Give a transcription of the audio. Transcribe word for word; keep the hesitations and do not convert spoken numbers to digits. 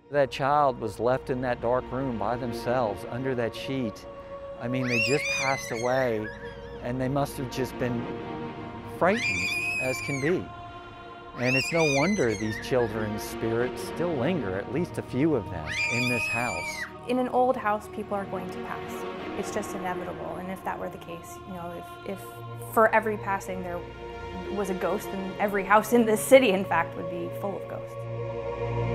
That child was left in that dark room by themselves under that sheet. I mean, they just passed away, and they must have just been frightened as can be. And it's no wonder these children's spirits still linger, at least a few of them, in this house. In an old house, people are going to pass. It's just inevitable, and if that were the case, you know, if, if for every passing there was a ghost, then every house in this city, in fact, would be full of ghosts.